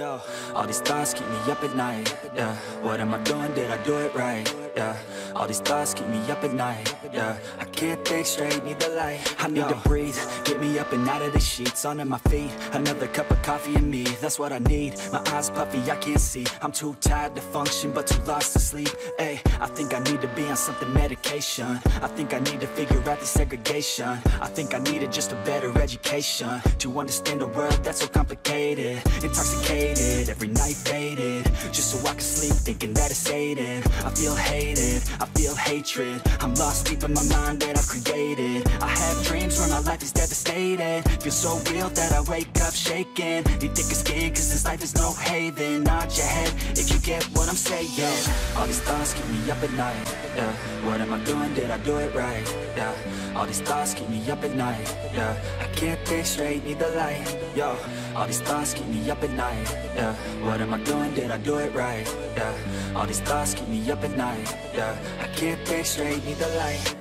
Yo, all these thoughts keep me up at night, yeah. What am I doing, did I do it right, yeah. All these thoughts keep me up at night, yeah. I can't think straight, need the light. I need to breathe, get me up and out of the sheets. Onto my feet, another cup of coffee and me, that's what I need. My eyes puffy, I can't see, I'm too tired to function, but too lost to sleep. Ay, I think I need to be on something medication. I think I need to figure out the segregation. I think I needed just a better education to understand a world that's so complicated. Intoxicated, every night faded, just so I can sleep thinking that it's sated. I feel hated, I feel hatred, I'm lost deep in my mind that I've created. I have dreams where my life is devastated, feel so real that I wake up shaking. Need thicker skin cause this life is no haven. Nod your head if you get what I'm saying. All these thoughts keep me up at night, yeah. What am I doing, did I do it right, yeah. All these thoughts keep me up at night, yeah. I can't think straight, need the light, yo. All these thoughts keep me up at night, yeah. What am I doing, did I do it right, yeah. All these thoughts keep me up at night, yeah. I can't think straight, need the light.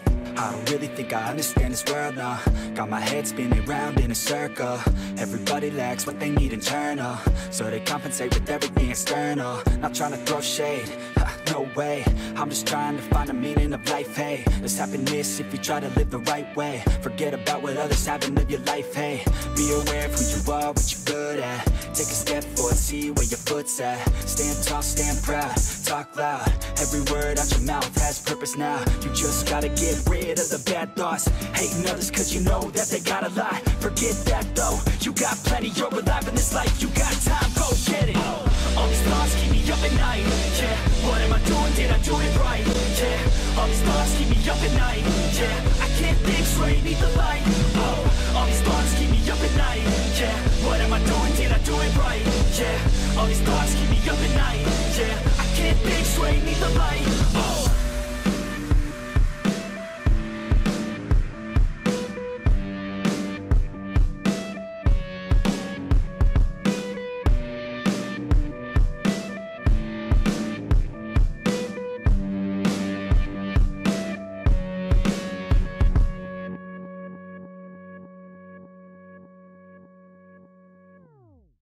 I don't really think I understand this world now. Got my head spinning round in a circle. Everybody lacks what they need internal, so they compensate with everything external. Not trying to throw shade, no way. I'm just trying to find the meaning of life, hey. There's happiness if you try to live the right way. Forget about what others have and live your life, hey. Be aware of who you are, what you're good at. Take a step forward, see where your foot's at. Stand tall, stand proud, talk loud. Every word out your mouth has purpose now. You just gotta get rid of the bad thoughts. Hating others cause you know that they got a lot. Forget that though, you got plenty, you're alive in this life. You got time, go get it. All these thoughts keep me up at night, yeah. What am I doing, did I do it right, yeah. All these thoughts keep me up at night, yeah. I can't think straight, need the light. Oh, all these thoughts keep me up at night, yeah. What am I doing, did I do it right, yeah. All these thoughts keep me up at night, yeah.